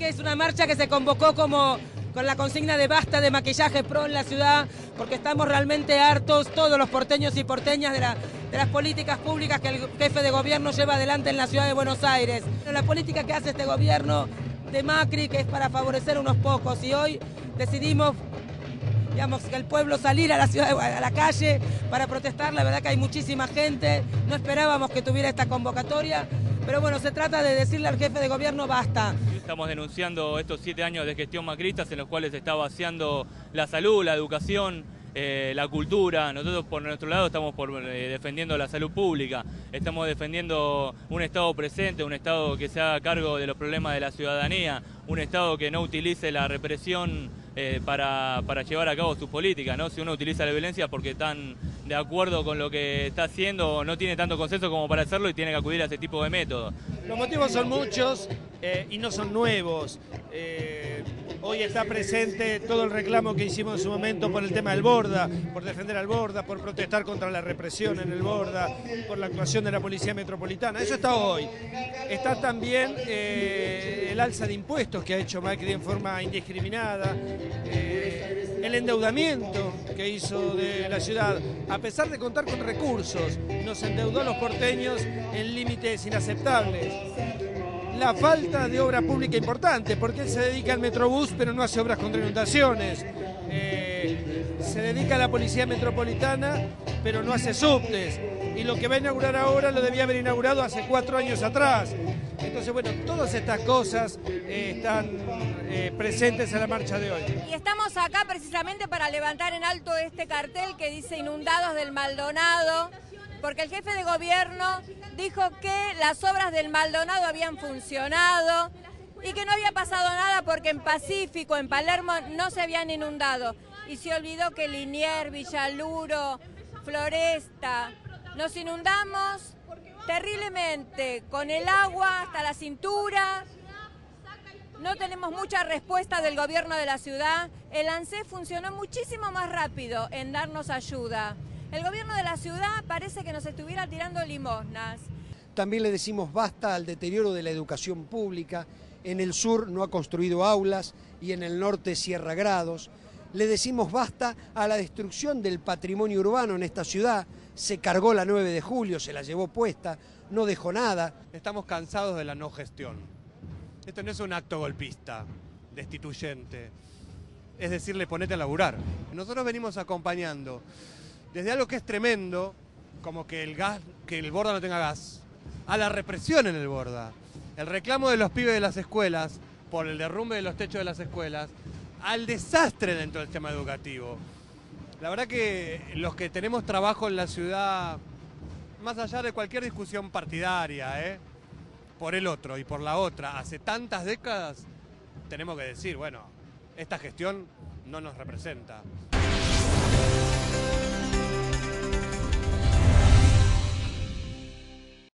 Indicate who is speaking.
Speaker 1: que es una marcha que se convocó como con la consigna de basta de maquillaje pro en la ciudad, porque estamos realmente hartos, todos los porteños y porteñas, de las políticas públicas que el jefe de gobierno lleva adelante en la ciudad de Buenos Aires. La política que hace este gobierno de Macri, que es para favorecer a unos pocos, y hoy decidimos, digamos, que el pueblo salir a la ciudad, a la calle para protestar. La verdad que hay muchísima gente, no esperábamos que tuviera esta convocatoria, pero bueno, se trata de decirle al jefe de gobierno basta.
Speaker 2: Estamos denunciando estos 7 años de gestión macristas en los cuales se está vaciando la salud, la educación, la cultura. Nosotros por nuestro lado estamos defendiendo la salud pública, estamos defendiendo un Estado presente, un Estado que se haga cargo de los problemas de la ciudadanía, un Estado que no utilice la represión para llevar a cabo sus políticas, ¿no? Si uno utiliza la violencia porque están de acuerdo con lo que está haciendo, no tiene tanto consenso como para hacerlo y tiene que acudir a ese tipo de métodos.
Speaker 3: Los motivos son muchos y no son nuevos. Hoy está presente todo el reclamo que hicimos en su momento por el tema del Borda, por defender al Borda, por protestar contra la represión en el Borda, por la actuación de la Policía Metropolitana. Eso está hoy. Está también el alza de impuestos que ha hecho Macri en forma indiscriminada, el endeudamiento que hizo de la ciudad. A pesar de contar con recursos, nos endeudó a los porteños en límites inaceptables. La falta de obra pública importante, porque él se dedica al Metrobús pero no hace obras contra inundaciones. Se dedica a la Policía Metropolitana pero no hace subtes. Y lo que va a inaugurar ahora lo debía haber inaugurado hace 4 años atrás. Entonces, bueno, todas estas cosas están presentes en la marcha de hoy.
Speaker 4: Y estamos acá precisamente para levantar en alto este cartel que dice Inundados del Maldonado, porque el jefe de gobierno dijo que las obras del Maldonado habían funcionado y que no había pasado nada porque en Pacífico, en Palermo, no se habían inundado. Y se olvidó que Liniers, Villaluro, Floresta, nos inundamos terriblemente, con el agua hasta la cintura. No tenemos mucha respuesta del gobierno de la ciudad. El ANSES funcionó muchísimo más rápido en darnos ayuda. El gobierno de la ciudad parece que nos estuviera tirando limosnas.
Speaker 5: También le decimos basta al deterioro de la educación pública. En el sur no ha construido aulas y en el norte cierra grados. Le decimos basta a la destrucción del patrimonio urbano en esta ciudad. Se cargó la 9 de julio, se la llevó puesta, no dejó nada.
Speaker 6: Estamos cansados de la no gestión. Esto no es un acto golpista, destituyente. Es decirle, ponete a laburar. Nosotros venimos acompañando desde algo que es tremendo, como que el Borda no tenga gas, a la represión en el Borda. El reclamo de los pibes de las escuelas por el derrumbe de los techos de las escuelas, al desastre dentro del sistema educativo. La verdad que los que tenemos trabajo en la ciudad, más allá de cualquier discusión partidaria, por el otro y por la otra, hace tantas décadas, tenemos que decir, bueno, esta gestión no nos representa.